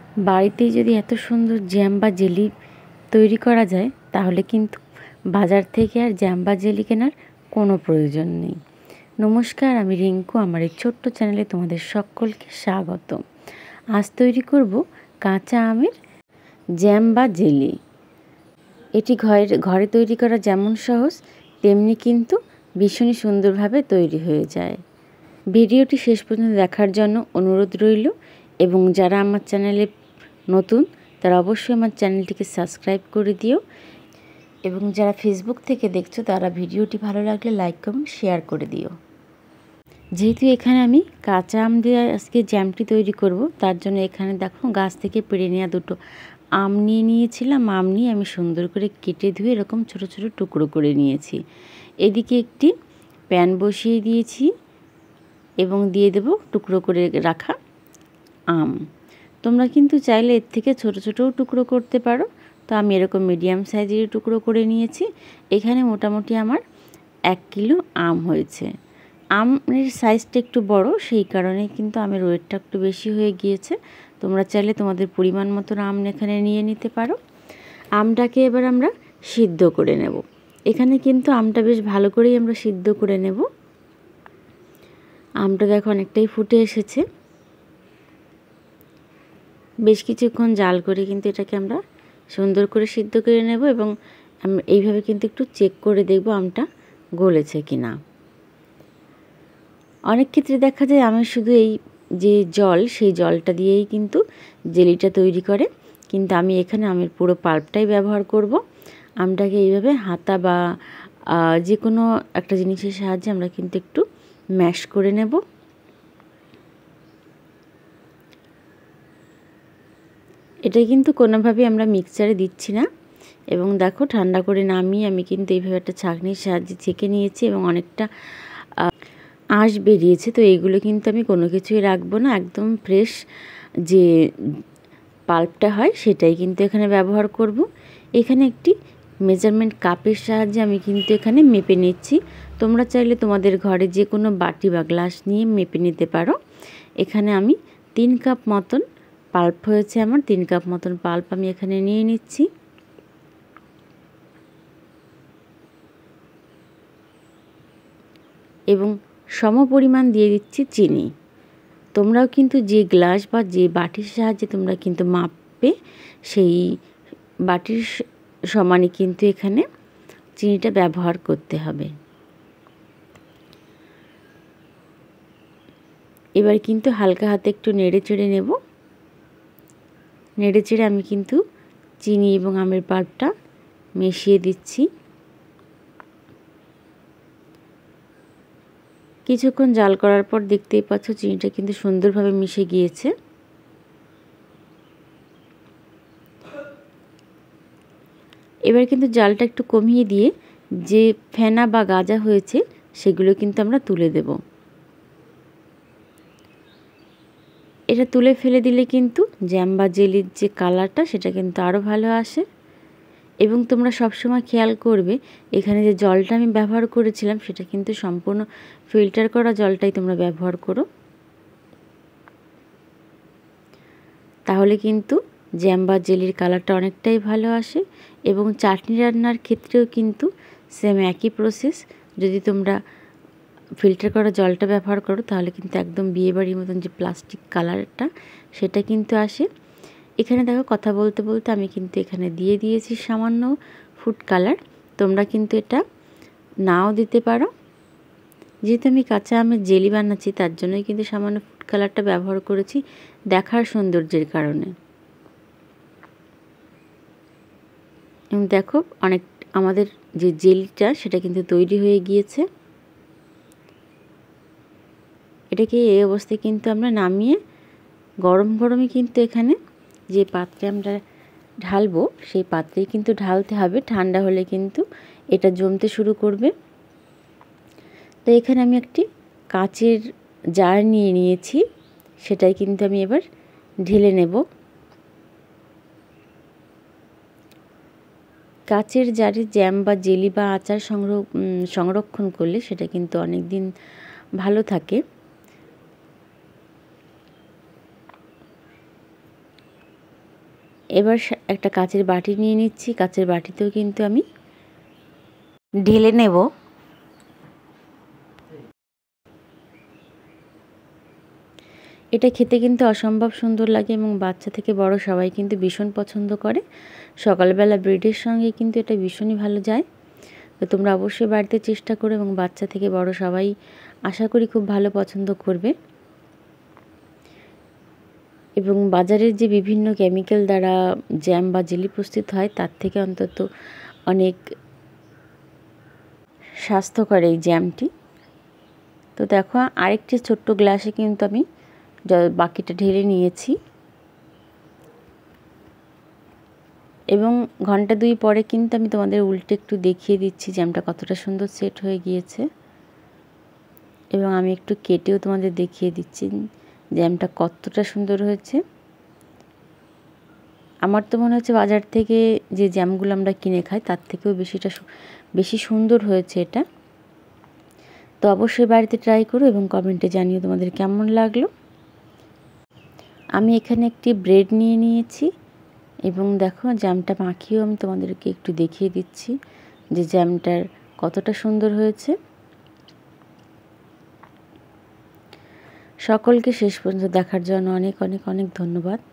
বাড়িতেই যদি এত সুন্দর জ্যাম বা জেলি তৈরি করা যায় তাহলে কিন্তু বাজার থেকে আর জ্যাম বা জেলি কেনার কোনো প্রয়োজন নেই। নমস্কার, আমি রিঙ্কু। আমার এই ছোট্ট চ্যানেলে তোমাদের সকলকে স্বাগত। আজ তৈরি করব কাঁচা আমের জ্যাম বা জেলি। এটি ঘরে তৈরি করা যেমন সহজ তেমনি কিন্তু ভীষণই সুন্দরভাবে তৈরি হয়ে যায়। ভিডিওটি শেষ পর্যন্ত দেখার জন্য অনুরোধ রইল এবং যারা আমার চ্যানেলে নতুন তারা অবশ্যই আমার চ্যানেলটিকে সাবস্ক্রাইব করে দিও এবং যারা ফেসবুক থেকে দেখছো তারা ভিডিওটি ভালো লাগলে লাইক কমেন্ট শেয়ার করে দিও। যেহেতু এখানে আমি কাঁচা আম দিয়ে আজকে জ্যামটি তৈরি করব, তার জন্য এখানে দেখো গাছ থেকে পেড়ে নেওয়া দুটো আম নিয়ে নিয়েছিলাম। আম নিয়ে আমি সুন্দর করে কেটে ধুয়ে এরকম ছোট ছোট টুকরো করে নিয়েছি। এদিকে একটি প্যান বসিয়ে দিয়েছি এবং দিয়ে দেব টুকরো করে রাখা আম। তোমরা কিন্তু চাইলে এর থেকে ছোট ছোটও টুকরো করতে পারো, তো আমি এরকম মিডিয়াম সাইজের টুকরো করে নিয়েছি। এখানে মোটামুটি আমার 1 কিলো আম হয়েছে। আমের সাইজটা একটু বড়, সেই কারণে কিন্তু আমের ওয়েটটা একটু বেশি হয়ে গিয়েছে। তোমরা চাইলে তোমাদের পরিমাণ মতন আম এখানে নিয়ে নিতে পারো। আমটাকে এবার আমরা সিদ্ধ করে নেব। এখানে কিন্তু আমটা বেশ ভালো করেই আমরা সিদ্ধ করে নেব। আমটা দেখো অনেকটাই ফুটে এসেছে। বেশ কিছুক্ষণ জাল করে কিন্তু এটাকে আমরা সুন্দর করে সিদ্ধ করে নেব এবং এইভাবে কিন্তু একটু চেক করে দেখব আমটা গলেছে কিনা। অনেক ক্ষেত্রে দেখা যায় আমের শুধু এই যে জল, সেই জলটা দিয়েই কিন্তু জেলিটা তৈরি করে, কিন্তু আমি এখানে আমের পুরো পাল্পটাই ব্যবহার করব। আমটাকে এইভাবে হাতা বা যে কোনো একটা জিনিসের সাহায্যে আমরা কিন্তু একটু ম্যাশ করে নেব। এটা কিন্তু কোনোভাবেই আমরা মিক্সচারে দিচ্ছি না। এবং দেখো ঠান্ডা করে নামিয়ে আমি কিন্তু এইভাবে একটা ছাঁকনির সাহায্যে ছেঁকে নিয়েছি এবং অনেকটা আঁশ বেরিয়েছে। তো এইগুলো কিন্তু আমি কোনো কিছুই রাখবো না, একদম ফ্রেশ যে পাল্পটা হয় সেটাই কিন্তু এখানে ব্যবহার করব। এখানে একটি মেজারমেন্ট কাপের সাহায্যে আমি কিন্তু এখানে মেপে নিচ্ছি। তোমরা চাইলে তোমাদের ঘরে যে কোনো বাটি বা গ্লাস নিয়ে মেপে নিতে পারো। এখানে আমি 3 কাপ মতন পাল্প হয়েছে আমার। 3 কাপ মতন পাল্প আমি এখানে নিয়ে নিচ্ছি। এবং সমপরিমাণ দিয়ে দিচ্ছি চিনি। তোমরাও কিন্তু যে গ্লাস বা যে বাটির সাহায্যে তোমরা কিন্তু মাপবে, সেই বাটির সমানই কিন্তু এখানে চিনিটা ব্যবহার করতে হবে। এবার কিন্তু হালকা হাতে একটু নেড়ে চেড়ে নেব। নেড়ে চেড়ে আমি কিন্তু চিনি এবং আমের পাল্পটা মিশিয়ে দিচ্ছি। কিছুক্ষণ জাল করার পর দেখতেই পাচ্ছ চিনিটা কিন্তু সুন্দরভাবে মিশে গিয়েছে। এবার কিন্তু জালটা একটু কমিয়ে দিয়ে যে ফেনা বা গাজা হয়েছে সেগুলো কিন্তু আমরা তুলে দেব। এটা তুলে ফেলে দিলে কিন্তু জ্যাম বা জেলির যে কালারটা সেটা কিন্তু আরও ভালো আসে। এবং তোমরা সবসময় খেয়াল করবে এখানে যে জলটা আমি ব্যবহার করেছিলাম সেটা কিন্তু সম্পূর্ণ ফিল্টার করা জলটাই তোমরা ব্যবহার করো, তাহলে কিন্তু জ্যাম বা জেলির কালারটা অনেকটাই ভালো আসে। এবং চাটনি রান্নার ক্ষেত্রেও কিন্তু সেম একই প্রসেস। যদি তোমরা ফিল্টার করা জলটা ব্যবহার করো তাহলে কিন্তু একদম বিয়েবাড়ির মতন যে প্লাস্টিক কালারটা সেটা কিন্তু আসে। এখানে দেখো কথা বলতে বলতে আমি কিন্তু এখানে দিয়ে দিয়েছি সামান্য ফুড কালার। তোমরা কিন্তু এটা নাও দিতে পারো। যেহেতু আমি কাঁচা আমের জেলি বানাচ্ছি তার জন্যই কিন্তু সামান্য ফুড কালারটা ব্যবহার করেছি, দেখার সৌন্দর্যের কারণে। এবং দেখো অনেক আমাদের যে জেলিটা সেটা কিন্তু তৈরি হয়ে গিয়েছে। এটাকে এই অবস্থায় কিন্তু আমরা নামিয়ে গরম গরমই কিন্তু এখানে যে পাত্রে আমরা ঢালবো সেই পাত্রেই কিন্তু ঢালতে হবে। ঠান্ডা হলে কিন্তু এটা জমতে শুরু করবে। তো এখানে আমি একটি কাচের জার নিয়ে নিয়েছি, সেটাই কিন্তু আমি এবার ঢেলে নেব। কাচের জারে জ্যাম বা জেলি বা আচার সংরক্ষণ করলে সেটা কিন্তু অনেক দিন ভালো থাকে। এবার একটা কাচের বাটি নিয়ে নিচ্ছি, কাচের বাটিতেও কিন্তু আমি ঢেলে নেব। এটা খেতে কিন্তু অসম্ভব সুন্দর লাগে এবং বাচ্চা থেকে বড় সবাই কিন্তু ভীষণ পছন্দ করে। সকালবেলা ব্রেডের সঙ্গে কিন্তু এটা ভীষণই ভালো যায়। তো তোমরা অবশ্যই বাড়িতে চেষ্টা করো এবং বাচ্চা থেকে বড় সবাই আশা করি খুব ভালো পছন্দ করবে। এবং বাজারের যে বিভিন্ন কেমিক্যাল দ্বারা জ্যাম বা জেলি প্রস্তুত হয় তার থেকে অন্তত অনেক স্বাস্থ্যকর এই জ্যামটি। তো দেখো আরেকটি ছোট্ট গ্লাসে কিন্তু আমি বাকিটা ঢেলে নিয়েছি এবং ঘন্টা 2 পরে কিন্তু আমি তোমাদের উল্টে একটু দেখিয়ে দিচ্ছি জ্যামটা কতটা সুন্দর সেট হয়ে গিয়েছে এবং আমি একটু কেটেও তোমাদের দেখিয়ে দিচ্ছি জ্যামটা কতটা সুন্দর হয়েছে। আমার তো মনে হচ্ছে বাজার থেকে যে জ্যামগুলো আমরা কিনে খাই তার থেকেও বেশি সুন্দর হয়েছে এটা। তো অবশ্যই বাড়িতে ট্রাই করো এবং কমেন্টে জানিও তোমাদের কেমন লাগলো। আমি এখানে একটি ব্রেড নিয়ে নিয়েছি এবং দেখো জ্যামটা মাখিয়েও আমি তোমাদেরকে একটু দেখিয়ে দিচ্ছি যে জ্যামটার কতটা সুন্দর হয়েছে। সকলকে শেষ পর্যন্ত দেখার জন্য অনেক অনেক অনেক ধন্যবাদ।